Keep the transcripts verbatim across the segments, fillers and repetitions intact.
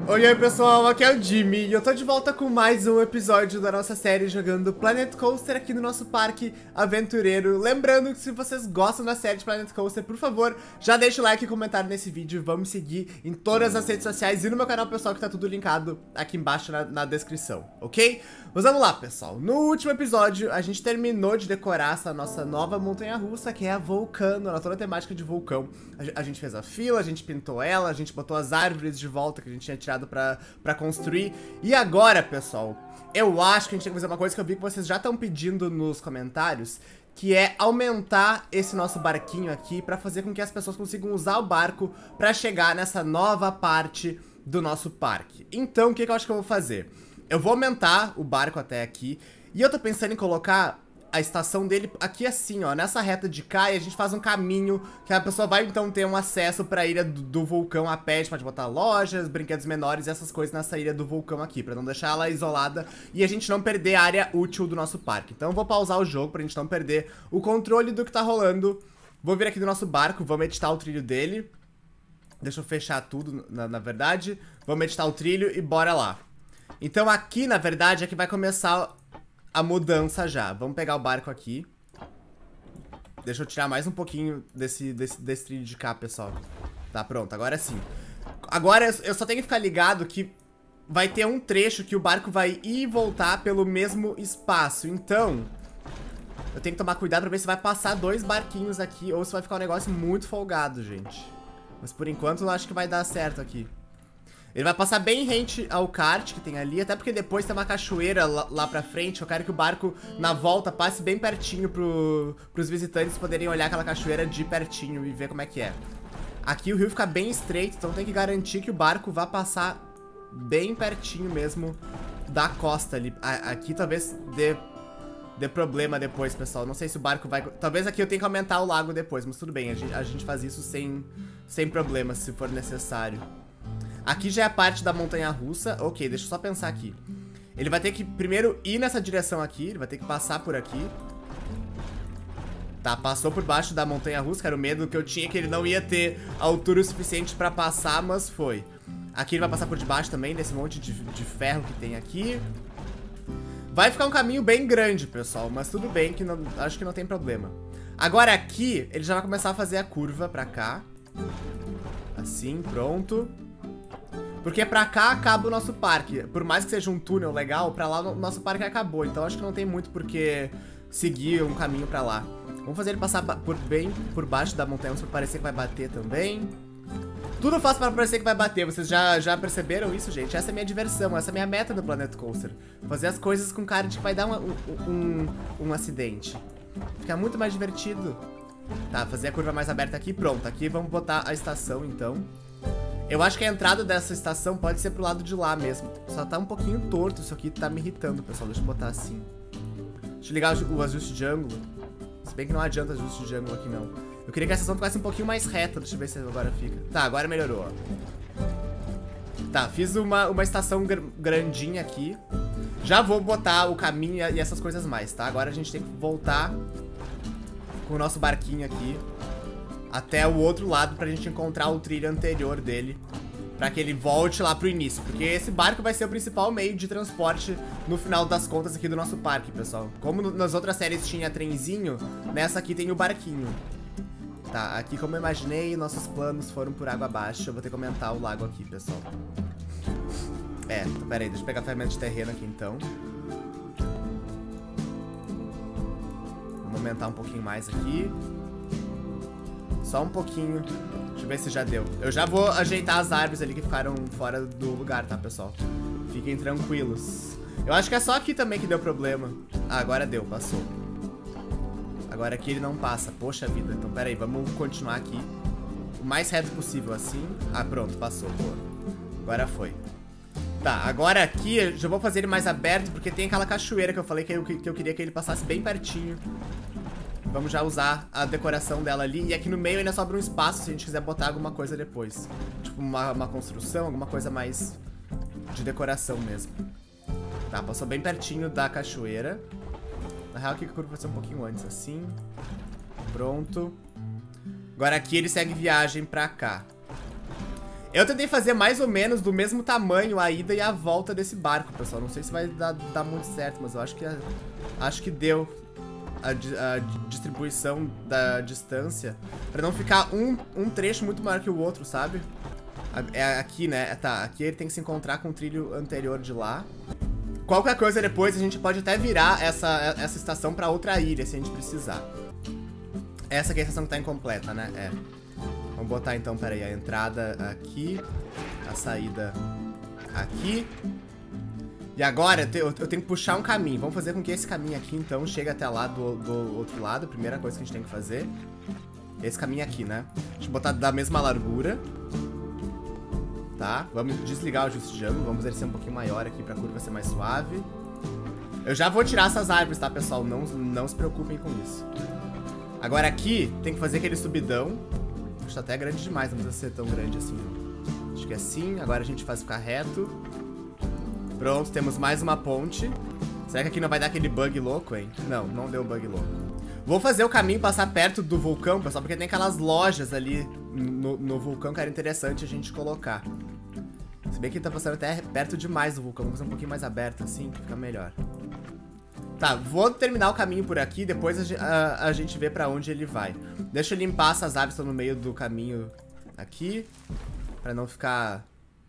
Oi, oi pessoal, aqui é o Jimmy e eu tô de volta com mais um episódio da nossa série jogando Planet Coaster aqui no nosso parque aventureiro. Lembrando que se vocês gostam da série de Planet Coaster, por favor, já deixa o like e comentário nesse vídeo. Vamos seguir em todas as redes sociais e no meu canal pessoal, que tá tudo linkado aqui embaixo na, na descrição, ok? Mas vamos lá, pessoal. No último episódio, a gente terminou de decorar essa nossa nova montanha-russa, que é a Vulcano, ela toda a temática de vulcão. A, a gente fez a fila, a gente pintou ela, a gente botou as árvores de volta que a gente tinha tirado pra, pra construir. E agora, pessoal, eu acho que a gente tem que fazer uma coisa que eu vi que vocês já estão pedindo nos comentários, que é aumentar esse nosso barquinho aqui pra fazer com que as pessoas consigam usar o barco pra chegar nessa nova parte do nosso parque. Então, o que, que eu acho que eu vou fazer? Eu vou aumentar o barco até aqui, e eu tô pensando em colocar a estação dele aqui assim, ó, nessa reta de cá, e a gente faz um caminho que a pessoa vai então ter um acesso pra ilha do, do vulcão a pé. A gente pode botar lojas, brinquedos menores e essas coisas nessa ilha do vulcão aqui, pra não deixar ela isolada e a gente não perder a área útil do nosso parque. Então eu vou pausar o jogo pra gente não perder o controle do que tá rolando. Vou vir aqui do nosso barco, vamos editar o trilho dele. Deixa eu fechar tudo, na, na verdade. Vamos editar o trilho e bora lá. Então aqui, na verdade, é que vai começar a mudança já. Vamos pegar o barco aqui. Deixa eu tirar mais um pouquinho desse, desse, desse trilho de cá, pessoal. Tá, pronto, agora sim. Agora eu só tenho que ficar ligado que vai ter um trecho que o barco vai ir e voltar pelo mesmo espaço. Então, eu tenho que tomar cuidado pra ver se vai passar dois barquinhos aqui ou se vai ficar um negócio muito folgado, gente. Mas por enquanto eu acho que vai dar certo aqui. Ele vai passar bem rente ao kart que tem ali, até porque depois tem uma cachoeira lá, lá pra frente. Eu quero que o barco, na volta, passe bem pertinho pro, pros visitantes poderem olhar aquela cachoeira de pertinho e ver como é que é. Aqui o rio fica bem estreito, então tem que garantir que o barco vá passar bem pertinho mesmo da costa ali. A, aqui talvez dê, dê problema depois, pessoal. Não sei se o barco vai... Talvez aqui eu tenha que aumentar o lago depois, mas tudo bem. A gente, a gente faz isso sem, sem problemas, se for necessário. Aqui já é a parte da montanha-russa. Ok, deixa eu só pensar aqui. Ele vai ter que primeiro ir nessa direção aqui. Ele vai ter que passar por aqui. Tá, passou por baixo da montanha-russa, que era o medo que eu tinha, que ele não ia ter altura o suficiente pra passar, mas foi. Aqui ele vai passar por debaixo também, desse monte de, de ferro que tem aqui. Vai ficar um caminho bem grande, pessoal, mas tudo bem, que não, acho que não tem problema. Agora aqui, ele já vai começar a fazer a curva pra cá. Assim, pronto. Porque pra cá acaba o nosso parque. Por mais que seja um túnel legal, pra lá o nosso parque acabou. Então acho que não tem muito por que seguir um caminho pra lá. Vamos fazer ele passar por bem por baixo da montanha, pra parecer que vai bater também. Tudo eu faço pra parecer que vai bater. Vocês já, já perceberam isso, gente? Essa é a minha diversão, essa é a minha meta do Planet Coaster. Fazer as coisas com cara de que vai dar um, um, um, um acidente. Fica muito mais divertido. Tá, fazer a curva mais aberta aqui, pronto. Aqui vamos botar a estação, então. Eu acho que a entrada dessa estação pode ser pro lado de lá mesmo. Só tá um pouquinho torto, isso aqui tá me irritando, pessoal. Deixa eu botar assim. Deixa eu ligar o ajuste de ângulo. Se bem que não adianta ajuste de ângulo aqui, não. Eu queria que a estação ficasse um pouquinho mais reta. Deixa eu ver se agora fica. Tá, agora melhorou, ó. Tá, fiz uma, uma estação gr grandinha aqui. Já vou botar o caminho e essas coisas mais, tá? Agora a gente tem que voltar com o nosso barquinho aqui até o outro lado pra gente encontrar o trilho anterior dele, pra que ele volte lá pro início, porque esse barco vai ser o principal meio de transporte no final das contas aqui do nosso parque, pessoal. Como no, nas outras séries tinha trenzinho, nessa aqui tem o barquinho. Tá, aqui como eu imaginei, nossos planos foram por água abaixo. Eu vou ter que aumentar o lago aqui, pessoal. É, pera aí, deixa eu pegar a ferramenta de terreno aqui então. Vamos aumentar um pouquinho mais aqui. Só um pouquinho. Deixa eu ver se já deu. Eu já vou ajeitar as árvores ali que ficaram fora do lugar, tá, pessoal? Fiquem tranquilos. Eu acho que é só aqui também que deu problema. Ah, agora deu, passou. Agora aqui ele não passa. Poxa vida. Então, pera aí, vamos continuar aqui o mais reto possível, assim. Ah, pronto, passou. Boa. Agora foi. Tá, agora aqui eu já vou fazer ele mais aberto, porque tem aquela cachoeira que eu falei que eu, que eu queria que ele passasse bem pertinho. Vamos já usar a decoração dela ali. E aqui no meio ainda sobra um espaço se a gente quiser botar alguma coisa depois. Tipo uma, uma construção, alguma coisa mais de decoração mesmo. Tá, passou bem pertinho da cachoeira. Na real aqui a curva vai ser um pouquinho antes, assim. Pronto. Agora aqui ele segue viagem pra cá. Eu tentei fazer mais ou menos do mesmo tamanho a ida e a volta desse barco, pessoal. Não sei se vai dar, dar muito certo, mas eu acho que, acho que deu a, a distribuição da distância. Pra não ficar um, um trecho muito maior que o outro, sabe? É aqui, né? Tá, aqui ele tem que se encontrar com o trilho anterior de lá. Qualquer coisa depois a gente pode até virar essa, essa estação pra outra ilha, se a gente precisar. Essa aqui é a estação que tá incompleta, né? É. Vamos botar então, peraí, a entrada aqui, a saída aqui. E agora eu, te, eu tenho que puxar um caminho. Vamos fazer com que esse caminho aqui, então, chegue até lá do, do outro lado. Primeira coisa que a gente tem que fazer. Esse caminho aqui, né? Deixa eu botar da mesma largura. Tá? Vamos desligar o ajuste de ângulo. Vamos ele ser um pouquinho maior aqui pra curva ser mais suave. Eu já vou tirar essas árvores, tá, pessoal? Não, não se preocupem com isso. Agora aqui, tem que fazer aquele subidão. Acho que tá até grande demais, não precisa ser tão grande assim, não. Acho que é assim, agora a gente faz ficar reto. Pronto, temos mais uma ponte. Será que aqui não vai dar aquele bug louco, hein? Não, não deu bug louco. Vou fazer o caminho passar perto do vulcão, pessoal, porque tem aquelas lojas ali no, no vulcão que era interessante a gente colocar. Se bem que tá passando até perto demais do vulcão, vamos fazer um pouquinho mais aberto assim, que fica melhor. Tá, vou terminar o caminho por aqui, depois a, a, a gente vê pra onde ele vai. Deixa eu limpar essas árvores que estão no meio do caminho aqui, pra não ficar...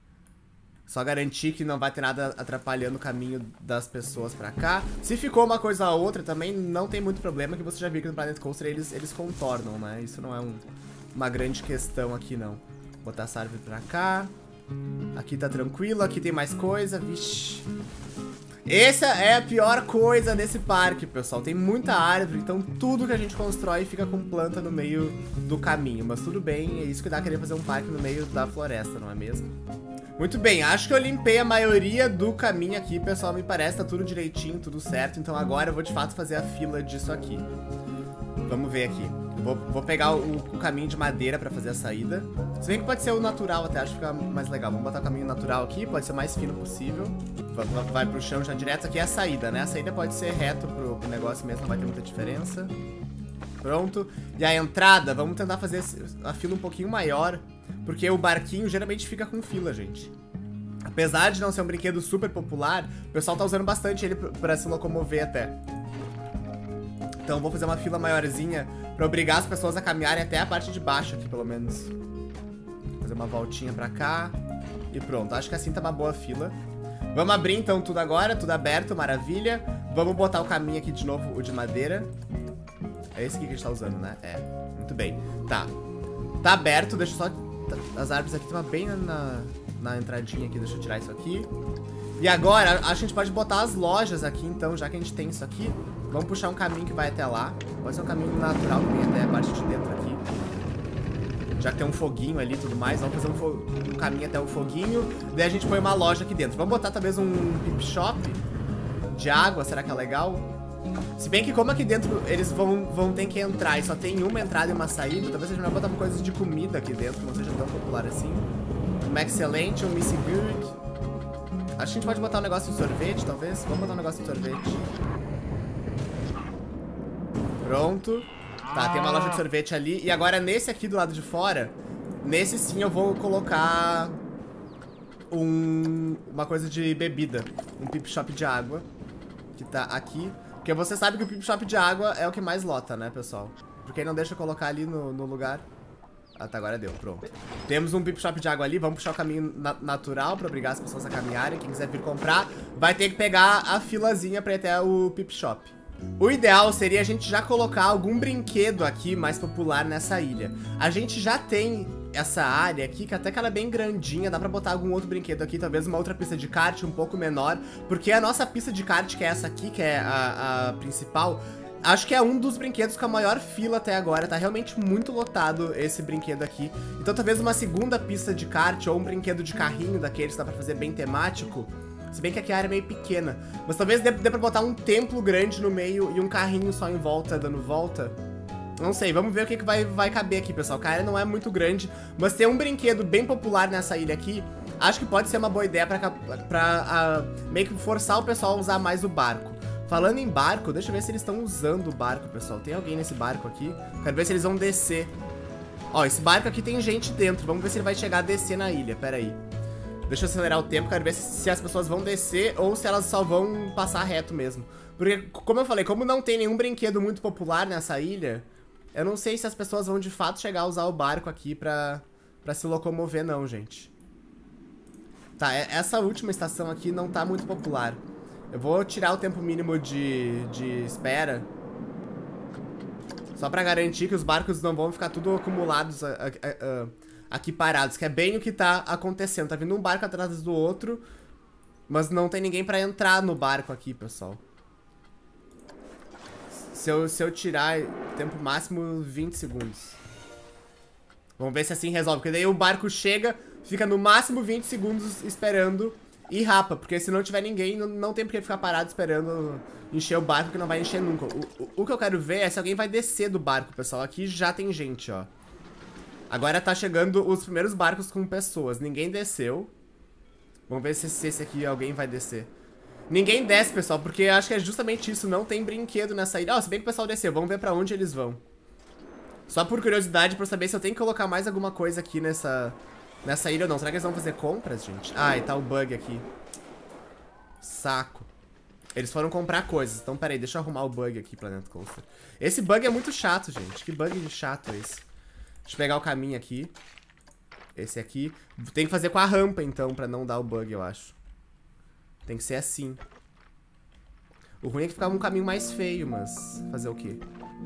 Só garantir que não vai ter nada atrapalhando o caminho das pessoas pra cá. Se ficou uma coisa ou outra, também não tem muito problema, que você já viu que no Planet Coaster eles, eles contornam, né? Isso não é um, uma grande questão aqui, não. Vou botar essa árvore pra cá. Aqui tá tranquilo, aqui tem mais coisa, vixi... Essa é a pior coisa nesse parque, pessoal. Tem muita árvore, então tudo que a gente constrói fica com planta no meio do caminho. Mas tudo bem, é isso que dá querer fazer um parque no meio da floresta, não é mesmo? Muito bem, acho que eu limpei a maioria do caminho aqui, pessoal. Me parece, tá tudo direitinho, tudo certo. Então agora eu vou de fato fazer a fila disso aqui. Vamos ver aqui. Vou, vou pegar o, o caminho de madeira pra fazer a saída. Se bem que pode ser o natural até, acho que fica mais legal. Vamos botar o caminho natural aqui, pode ser o mais fino possível. Vai, vai pro chão já direto. Aqui é a saída, né? A saída pode ser reto pro, pro negócio mesmo, não vai ter muita diferença. Pronto. E a entrada, vamos tentar fazer a fila um pouquinho maior, porque o barquinho geralmente fica com fila, gente. Apesar de não ser um brinquedo super popular, o pessoal tá usando bastante ele pra se locomover até. Então vou fazer uma fila maiorzinha pra obrigar as pessoas a caminharem até a parte de baixo aqui, pelo menos. Vou fazer uma voltinha pra cá. E pronto, acho que assim tá uma boa fila. Vamos abrir então tudo agora, tudo aberto, maravilha. Vamos botar o caminho aqui de novo, o de madeira. É esse aqui que a gente tá usando, né? É, muito bem. Tá, tá aberto, deixa eu só... As árvores aqui estão bem na, na entradinha aqui, deixa eu tirar isso aqui. E agora, acho que a gente pode botar as lojas aqui então, já que a gente tem isso aqui. Vamos puxar um caminho que vai até lá. Pode ser um caminho natural que vem até a parte de dentro aqui. Já que tem um foguinho ali e tudo mais, vamos fazer um, um caminho até o foguinho. Daí a gente põe uma loja aqui dentro. Vamos botar talvez um pip shop de água, será que é legal? Se bem que como aqui dentro eles vão, vão ter que entrar e só tem uma entrada e uma saída, talvez a gente vai botar coisas de comida aqui dentro, que não seja tão popular assim. Um excelente, um Missy Good. Acho que a gente pode botar um negócio de sorvete, talvez. Vamos botar um negócio de sorvete. Pronto. Tá, tem uma loja de sorvete ali. E agora nesse aqui do lado de fora, nesse sim eu vou colocar um, uma coisa de bebida. Um pip shop de água, que tá aqui. Porque você sabe que o pip shop de água é o que mais lota, né, pessoal? Porque aí não deixa eu colocar ali no, no lugar. Ah, tá, agora deu, pronto. Temos um pip shop de água ali, vamos puxar o caminho na natural pra obrigar as pessoas a caminharem. Quem quiser vir comprar, vai ter que pegar a filazinha pra ir até o pip shop. O ideal seria a gente já colocar algum brinquedo aqui mais popular nessa ilha. A gente já tem essa área aqui, que até que ela é bem grandinha, dá pra botar algum outro brinquedo aqui, talvez uma outra pista de kart um pouco menor, porque a nossa pista de kart, que é essa aqui, que é a, a principal, acho que é um dos brinquedos com a maior fila até agora, tá realmente muito lotado esse brinquedo aqui. Então talvez uma segunda pista de kart ou um brinquedo de carrinho daqueles que dá pra fazer bem temático. Se bem que aqui a área é meio pequena. Mas talvez dê, dê pra botar um templo grande no meio e um carrinho só em volta, dando volta. Não sei, vamos ver o que, que vai, vai caber aqui, pessoal. A área não é muito grande, mas ter um brinquedo bem popular nessa ilha aqui, acho que pode ser uma boa ideia pra, pra uh, meio que forçar o pessoal a usar mais o barco. Falando em barco, deixa eu ver se eles estão usando o barco, pessoal. Tem alguém nesse barco aqui? Quero ver se eles vão descer. Ó, esse barco aqui tem gente dentro. Vamos ver se ele vai chegar a descer na ilha. Pera aí. Deixa eu acelerar o tempo. Quero ver se, se as pessoas vão descer ou se elas só vão passar reto mesmo. Porque, como eu falei, como não tem nenhum brinquedo muito popular nessa ilha, eu não sei se as pessoas vão de fato chegar a usar o barco aqui pra, pra se locomover não, gente. Tá, essa última estação aqui não tá muito popular. Eu vou tirar o tempo mínimo de, de espera. Só pra garantir que os barcos não vão ficar tudo acumulados a, a, a, aqui parados. Que é bem o que tá acontecendo. Tá vindo um barco atrás do outro, mas não tem ninguém pra entrar no barco aqui, pessoal. Se eu, se eu tirar tempo máximo vinte segundos. Vamos ver se assim resolve. Porque daí o barco chega, fica no máximo vinte segundos esperando e rapa. Porque se não tiver ninguém, não, não tem por que ficar parado esperando encher o barco, que não vai encher nunca. O, o, o que eu quero ver é se alguém vai descer do barco, pessoal. Aqui já tem gente, ó. Agora tá chegando os primeiros barcos com pessoas. Ninguém desceu. Vamos ver se, se esse aqui alguém vai descer. Ninguém desce, pessoal, porque eu acho que é justamente isso. Não tem brinquedo nessa ilha. Ó, se bem que o pessoal desceu. Vamos ver pra onde eles vão. Só por curiosidade, pra saber se eu tenho que colocar mais alguma coisa aqui nessa, nessa ilha ou não. Será que eles vão fazer compras, gente? Ai, tá o bug aqui. Saco. Eles foram comprar coisas. Então, peraí, deixa eu arrumar o bug aqui, Planet Coaster. Esse bug é muito chato, gente. Que bug de chato é esse? Deixa eu pegar o caminho aqui. Esse aqui. Tem que fazer com a rampa, então, pra não dar o bug, eu acho. Tem que ser assim. O ruim é que ficava um caminho mais feio, mas... fazer o quê?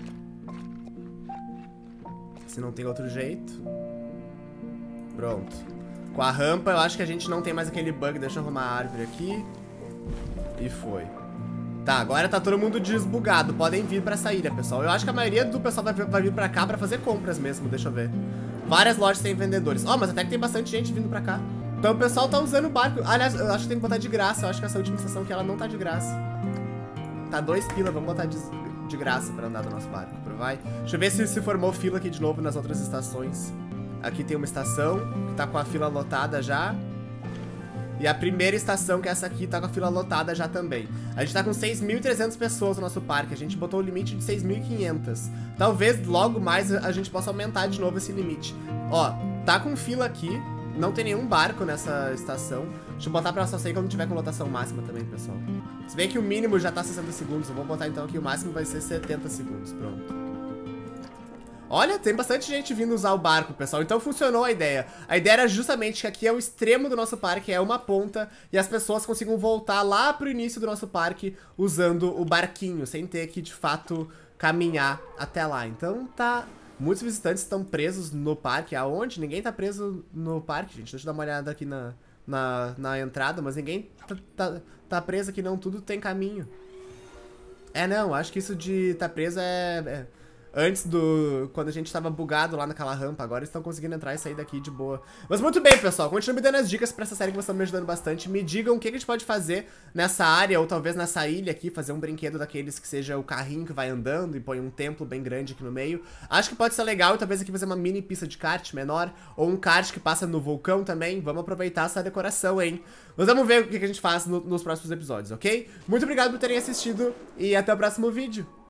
Se não tem outro jeito. Pronto. Com a rampa, eu acho que a gente não tem mais aquele bug. Deixa eu arrumar a árvore aqui. E foi. Tá, agora tá todo mundo desbugado. Podem vir pra essa ilha, pessoal. Eu acho que a maioria do pessoal vai, vai vir pra cá pra fazer compras mesmo. Deixa eu ver. Várias lojas têm vendedores. Ó, oh, mas até que tem bastante gente vindo pra cá. Então o pessoal tá usando o barco. Aliás, eu acho que tem que botar de graça. Eu acho que essa última estação aqui, ela não tá de graça. Tá dois pila, vamos botar de, de graça pra andar do nosso barco. Vai. Deixa eu ver se se formou fila aqui de novo nas outras estações. Aqui tem uma estação que tá com a fila lotada já. E a primeira estação, que é essa aqui, tá com a fila lotada já também. A gente tá com seis mil e trezentas pessoas no nosso parque. A gente botou o limite de seis mil e quinhentas. Talvez logo mais a gente possa aumentar de novo esse limite. Ó, tá com fila aqui. Não tem nenhum barco nessa estação. Deixa eu botar pra só sair quando tiver com lotação máxima também, pessoal. Se bem que o mínimo já tá sessenta segundos. Eu vou botar então aqui o máximo vai ser setenta segundos. Pronto. Olha, tem bastante gente vindo usar o barco, pessoal. Então funcionou a ideia. A ideia era justamente que aqui é o extremo do nosso parque, é uma ponta, e as pessoas consigam voltar lá pro início do nosso parque usando o barquinho, sem ter que, de fato, caminhar até lá. Então tá... Muitos visitantes estão presos no parque. Aonde? Ninguém tá preso no parque, gente. Deixa eu dar uma olhada aqui na, na, na entrada, mas ninguém tá, tá, tá preso aqui não. Tudo tem caminho. É, não. Acho que isso de tá preso é... é... Antes do... Quando a gente tava bugado lá naquela rampa. Agora eles estão conseguindo entrar e sair daqui de boa. Mas muito bem, pessoal. Continuem me dando as dicas pra essa série que vocês estão me ajudando bastante. Me digam o que a gente pode fazer nessa área. Ou talvez nessa ilha aqui. Fazer um brinquedo daqueles que seja o carrinho que vai andando. E põe um templo bem grande aqui no meio. Acho que pode ser legal. E talvez aqui fazer uma mini pista de kart menor. Ou um kart que passa no vulcão também. Vamos aproveitar essa decoração, hein? Mas vamos ver o que a gente faz no, nos próximos episódios, ok? Muito obrigado por terem assistido. E até o próximo vídeo.